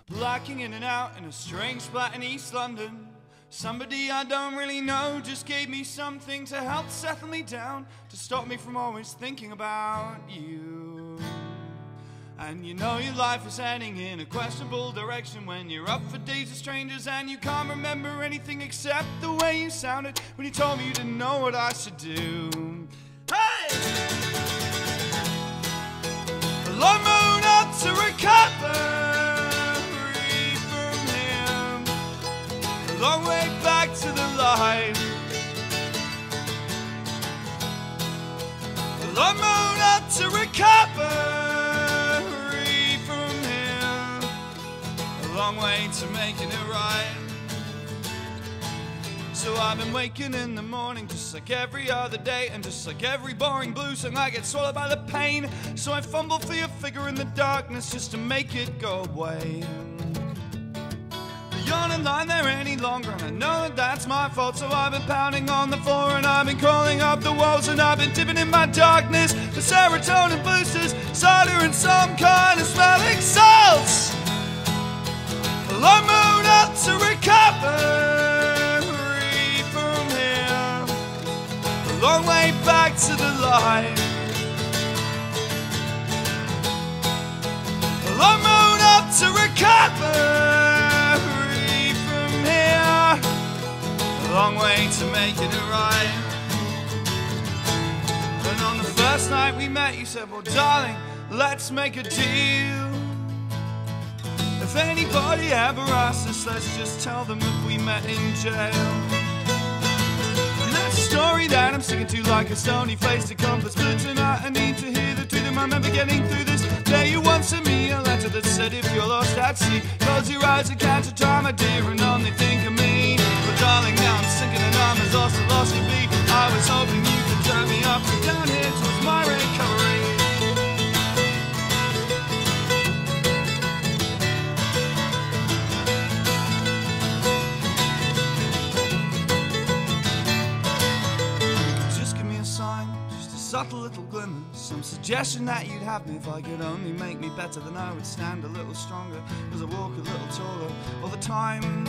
Blacking in and out in a strange flat in East London. Somebody I don't really know just gave me something to help settle me down, to stop me from always thinking about you. And you know your life is heading in a questionable direction when you're up for dates with strangers and you can't remember anything except the way you sounded when you told me you didn't know what I should do. Hey! A long moon up to recover from him, a long way back to the light. A long moon up to recover, long way to making it right. So I've been waking in the morning just like every other day, and just like every boring blues song I get swallowed by the pain. So I fumble for your figure in the darkness just to make it go away. But you're not lying there any longer, and I know that that's my fault. So I've been pounding on the floor and I've been crawling up the walls, and I've been dipping in my darkness for serotonin boosters, cider and some kind of smelling salts. A long moon up to recover from here, a long way back to the light. A long moon up to recover from here, a long way to making it right. And on the first night we met you said, well darling, let's make a deal. If anybody ever asks us, let's just tell them that we met in jail. And that's a story that I'm sticking to like a stony face to compass. But tonight I need to hear the truth. I remember getting through this day. You once sent me a letter that said if you're lost at sea, close your eyes and catch a time, my dear, and only think of me. But darling, now I'm sinking and I'm as lost could be. I was hoping you could turn me up and down here towards my recovery. Subtle little glimmer, some suggestion that you'd have me. If I could only make me better, then I would stand a little stronger as I walk a little taller all the time.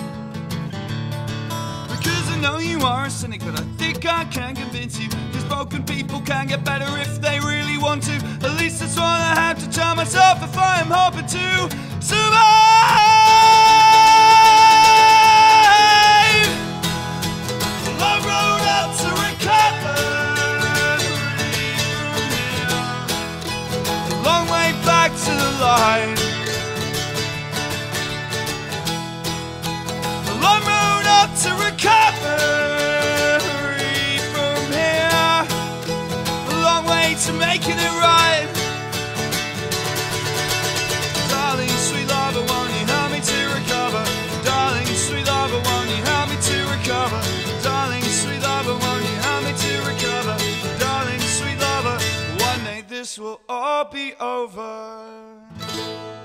Because I know you are a cynic, but I think I can convince you, because broken people can get better if they really want to. At least that's what I have to tell myself if I am hoping to survive. The long road out to recover, back to the light. A long road up to recovery from here, a long way to making it right. Darling, sweet lover, won't you help me to recover? Darling, sweet lover, won't you help me to recover? Darling, sweet lover, won't you help me to recover? Darling, sweet lover, one day this will all be over.